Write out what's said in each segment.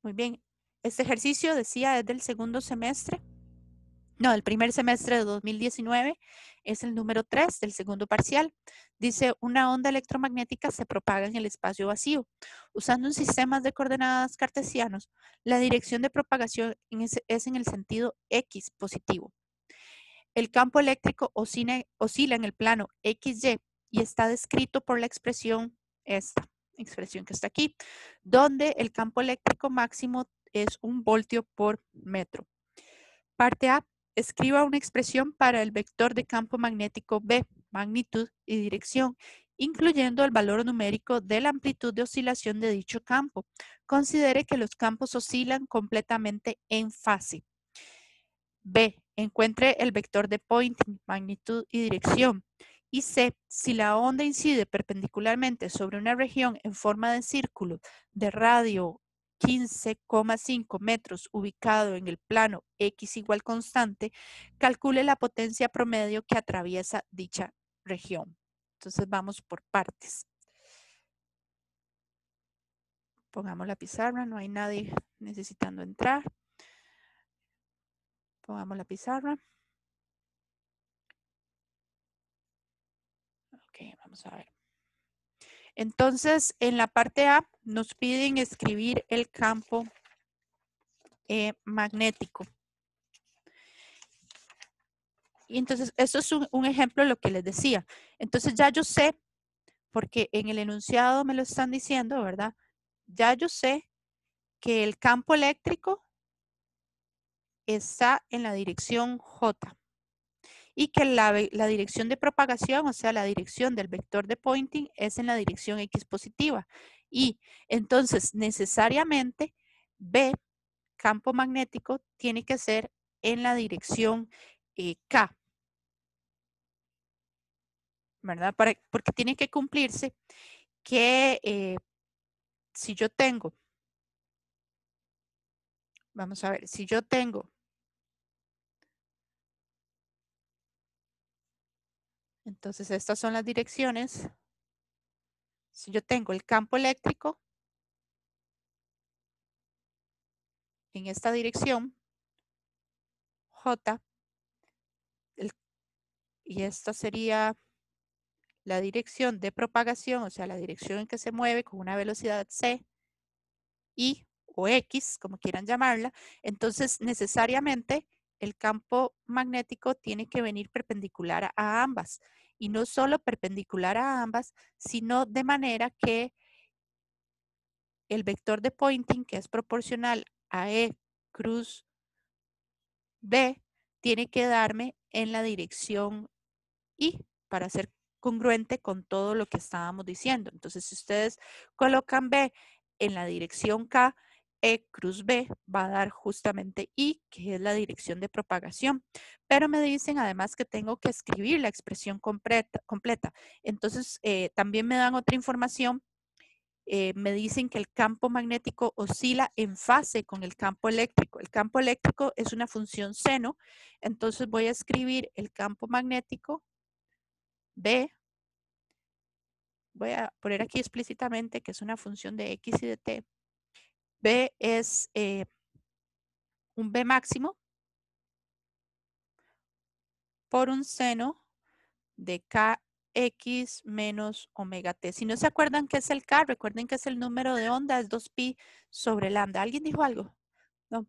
Muy bien. Este ejercicio decía es del segundo semestre. No, el primer semestre de 2019 es el número 3 del segundo parcial. Dice, una onda electromagnética se propaga en el espacio vacío. Usando un sistema de coordenadas cartesianos, la dirección de propagación es en el sentido X positivo. El campo eléctrico oscila en el plano XY y está descrito por la expresión, esta expresión que está aquí, donde el campo eléctrico máximo es 1 voltio por metro. Parte A. Escriba una expresión para el vector de campo magnético B, magnitud y dirección, incluyendo el valor numérico de la amplitud de oscilación de dicho campo. Considere que los campos oscilan completamente en fase. B. Encuentre el vector de Poynting, magnitud y dirección. Y C. Si la onda incide perpendicularmente sobre una región en forma de círculo de radio 15,5 metros ubicado en el plano X igual constante, calcule la potencia promedio que atraviesa dicha región. Entonces vamos por partes. Pongamos la pizarra, no hay nadie necesitando entrar. Pongamos la pizarra. Ok, vamos a ver. Entonces, en la parte A nos piden escribir el campo magnético. Y entonces, esto es un ejemplo de lo que les decía. Entonces, ya yo sé, porque en el enunciado me lo están diciendo, ¿verdad? Ya yo sé que el campo eléctrico está en la dirección J y que la dirección de propagación, o sea, la dirección del vector de Poynting es en la dirección X positiva. Y entonces, necesariamente, B, campo magnético, tiene que ser en la dirección K, ¿verdad? Porque tiene que cumplirse que si yo tengo, vamos a ver, si yo tengo, entonces estas son las direcciones. Si yo tengo el campo eléctrico en esta dirección, J, y esta sería la dirección de propagación, o sea, la dirección en que se mueve con una velocidad C, Y o X, como quieran llamarla, entonces necesariamente el campo magnético tiene que venir perpendicular a ambas. Y no solo perpendicular a ambas, sino de manera que el vector de Poynting, que es proporcional a E cruz B, tiene que darme en la dirección Y para ser congruente con todo lo que estábamos diciendo. Entonces, si ustedes colocan B en la dirección K, E cruz B va a dar justamente I, que es la dirección de propagación. Pero me dicen además que tengo que escribir la expresión completa. Entonces, también me dan otra información. Me dicen que el campo magnético oscila en fase con el campo eléctrico. El campo eléctrico es una función seno. Entonces, voy a escribir el campo magnético B, voy a poner aquí explícitamente que es una función de X y de T. B es un B máximo por un seno de KX menos omega T. Si no se acuerdan qué es el K, recuerden que es el número de onda, es 2pi sobre lambda. ¿Alguien dijo algo? No.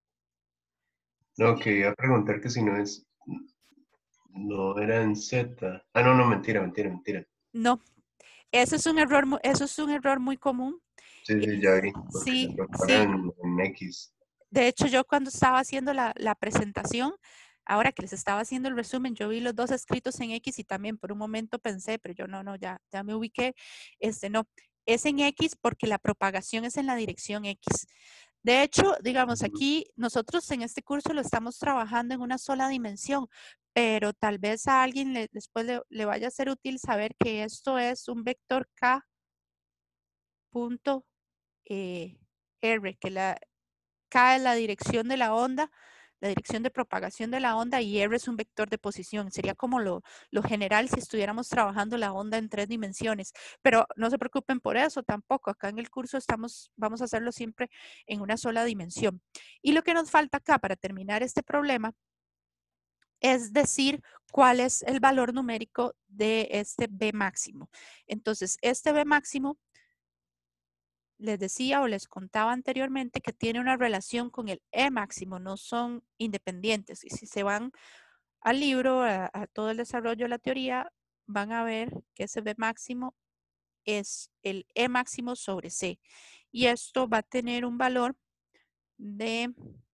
No, quería preguntar que si no es, no era en Z. Ah, no, no, mentira, mentira, mentira. No, eso es un error muy común. Sí, sí, ya vi, porque se Sí, sí. propagan en X. De hecho, yo cuando estaba haciendo la presentación, ahora que les estaba haciendo el resumen, yo vi los dos escritos en X y también por un momento pensé, pero yo no, ya me ubiqué. No, es en X porque la propagación es en la dirección X. De hecho, digamos, aquí nosotros en este curso lo estamos trabajando en una sola dimensión, pero tal vez a alguien después le vaya a ser útil saber que esto es un vector K punto R, que K es la dirección de la onda, la dirección de propagación de la onda, y R es un vector de posición. Sería como lo general si estuviéramos trabajando la onda en 3 dimensiones. Pero no se preocupen por eso tampoco. Acá en el curso vamos a hacerlo siempre en una sola dimensión. Y lo que nos falta acá para terminar este problema es decir cuál es el valor numérico de este B máximo. Entonces, este B máximo, les decía o les contaba anteriormente que tiene una relación con el E máximo, no son independientes. Y si se van al libro, a todo el desarrollo de la teoría, van a ver que ese B máximo es el E máximo sobre C. Y esto va a tener un valor de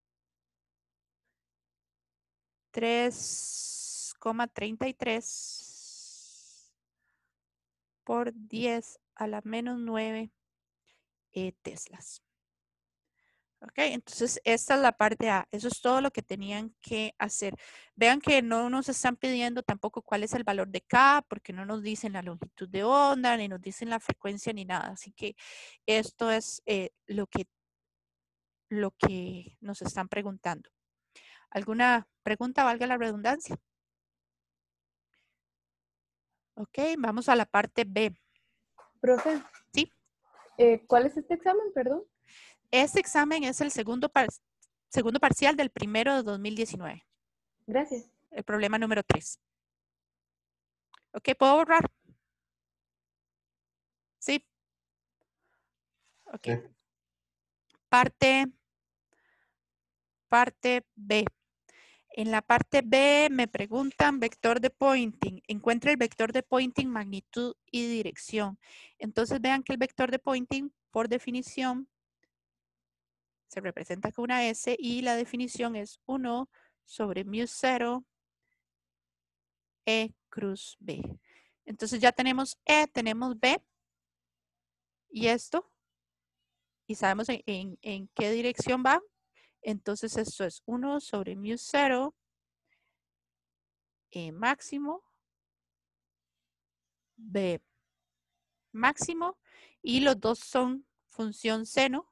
3,33 por 10 a la menos 9 teslas. Ok, entonces esta es la parte A. Eso es todo lo que tenían que hacer. Vean que no nos están pidiendo tampoco cuál es el valor de K, porque no nos dicen la longitud de onda, ni nos dicen la frecuencia, ni nada. Así que esto es lo que nos están preguntando. ¿Alguna pregunta, valga la redundancia? Ok, vamos a la parte B. Profe. Sí. ¿Cuál es este examen, perdón? Este examen es el segundo parcial del primero de 2019. Gracias. El problema número 3. Ok, ¿puedo borrar? Sí. Ok. Sí. Parte B. En la parte B me preguntan vector de Poynting. Encuentra el vector de Poynting, magnitud y dirección. Entonces vean que el vector de Poynting, por definición, se representa con una S y la definición es 1 sobre mu0 E cruz B. Entonces ya tenemos E, tenemos B y esto. Y sabemos en qué dirección va. Entonces esto es 1 sobre mu0 E máximo B máximo, y los dos son función seno.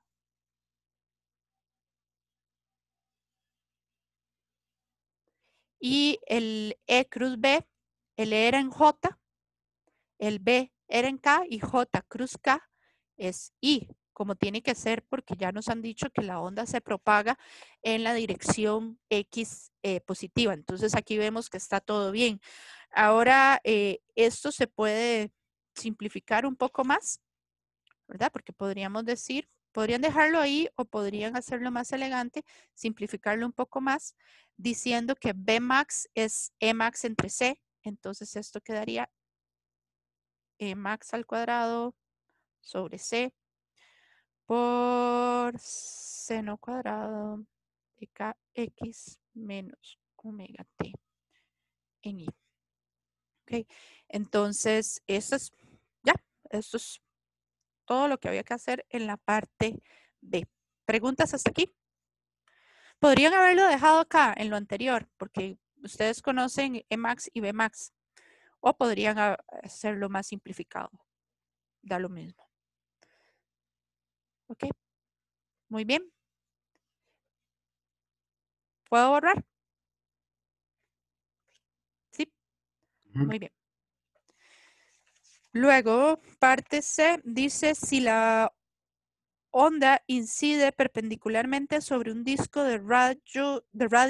Y el E cruz B, el E era en J, el B era en K y J cruz K es I, como tiene que ser porque ya nos han dicho que la onda se propaga en la dirección X positiva. Entonces aquí vemos que está todo bien. Ahora esto se puede simplificar un poco más, ¿verdad? Porque podrían dejarlo ahí o podrían hacerlo más elegante, simplificarlo un poco más, diciendo que B max es E max entre C. Entonces esto quedaría E max al cuadrado sobre C por seno cuadrado de KX menos omega T en I. Ok, entonces esto es todo lo que había que hacer en la parte B. ¿Preguntas hasta aquí? Podrían haberlo dejado acá en lo anterior, porque ustedes conocen Emax y Bmax, o podrían hacerlo más simplificado. Da lo mismo. Ok, muy bien. ¿Puedo borrar? Sí, muy bien. Luego, parte C dice si la onda incide perpendicularmente sobre un disco de radio,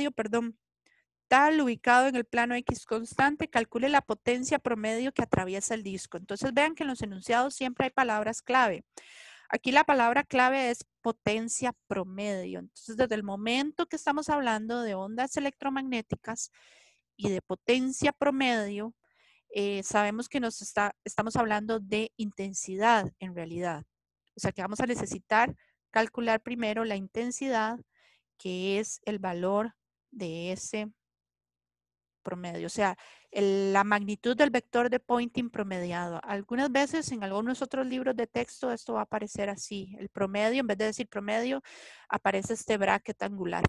tal ubicado en el plano X constante, calcule la potencia promedio que atraviesa el disco. Entonces vean que en los enunciados siempre hay palabras clave. Aquí la palabra clave es potencia promedio. Entonces desde el momento que estamos hablando de ondas electromagnéticas y de potencia promedio, sabemos que estamos hablando de intensidad en realidad. O sea que vamos a necesitar calcular primero la intensidad, que es el valor de ese promedio, o sea, la magnitud del vector de Poynting promediado. Algunas veces en algunos otros libros de texto esto va a aparecer así. El promedio, en vez de decir promedio, aparece este bracket angular.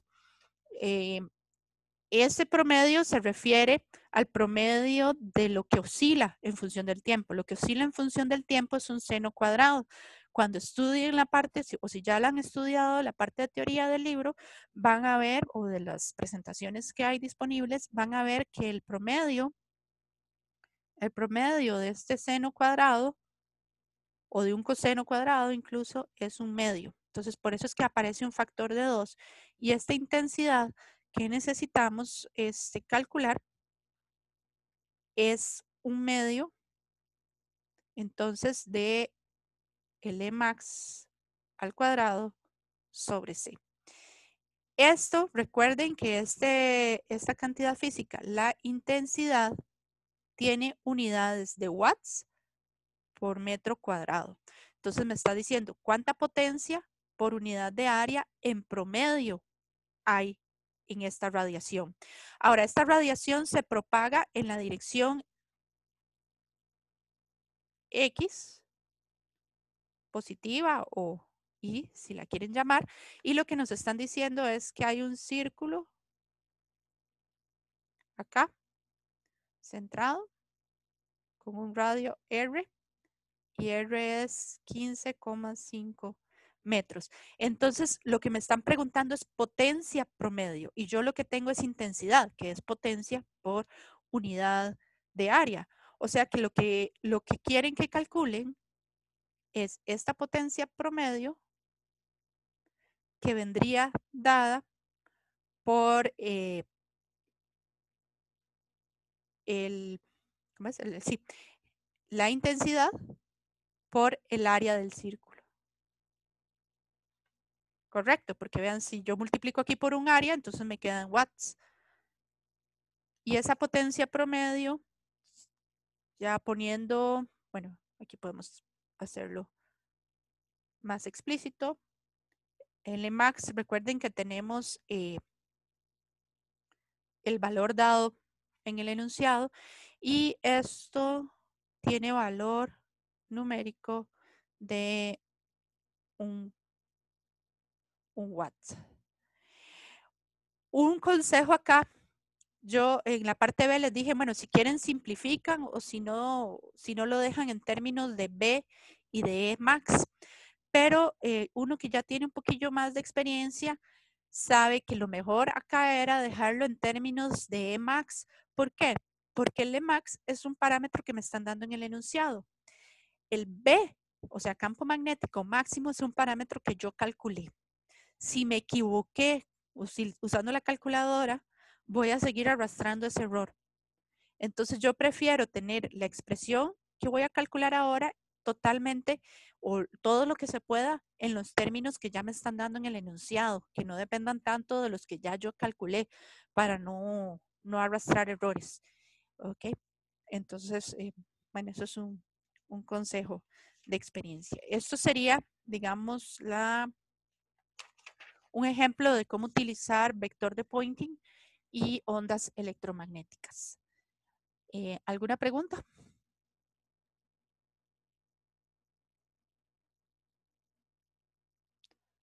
Ese promedio se refiere al promedio de lo que oscila en función del tiempo. Lo que oscila en función del tiempo es un seno cuadrado. Cuando estudien la parte, o si ya la han estudiado, la parte de teoría del libro, van a ver, o de las presentaciones que hay disponibles, van a ver que el promedio de este seno cuadrado o de un coseno cuadrado incluso es un medio. Entonces, por eso es que aparece un factor de 2 y esta intensidad que necesitamos calcular es un medio, entonces, de L max al cuadrado sobre C. Esto, recuerden que esta cantidad física, la intensidad, tiene unidades de watts por metro cuadrado. Entonces me está diciendo cuánta potencia por unidad de área en promedio hay en esta radiación. Ahora, esta radiación se propaga en la dirección X, positiva o Y, si la quieren llamar, y lo que nos están diciendo es que hay un círculo acá, centrado, con un radio R, y R es 15,5 metros. Entonces, lo que me están preguntando es potencia promedio, y yo lo que tengo es intensidad, que es potencia por unidad de área. O sea que lo que quieren que calculen es esta potencia promedio que vendría dada por ¿cómo es? Sí, la intensidad por el área del círculo. Correcto, porque vean, si yo multiplico aquí por un área, entonces me quedan watts. Y esa potencia promedio, ya poniendo, bueno, aquí podemos hacerlo más explícito. L max, recuerden que tenemos el valor dado en el enunciado y esto tiene valor numérico de un watt. Un consejo acá, yo en la parte B les dije, bueno, si quieren simplifican o si no lo dejan en términos de B y de E max, pero uno que ya tiene un poquillo más de experiencia sabe que lo mejor acá era dejarlo en términos de E max. ¿Por qué? Porque el E max es un parámetro que me están dando en el enunciado. El B, o sea, campo magnético máximo, es un parámetro que yo calculé. Si me equivoqué usando la calculadora, voy a seguir arrastrando ese error. Entonces yo prefiero tener la expresión que voy a calcular ahora totalmente o todo lo que se pueda en los términos que ya me están dando en el enunciado, que no dependan tanto de los que ya yo calculé para no arrastrar errores. ¿Ok? Entonces, bueno, eso es un consejo de experiencia. Esto sería, digamos, un ejemplo de cómo utilizar vector de Poynting y ondas electromagnéticas. ¿Alguna pregunta?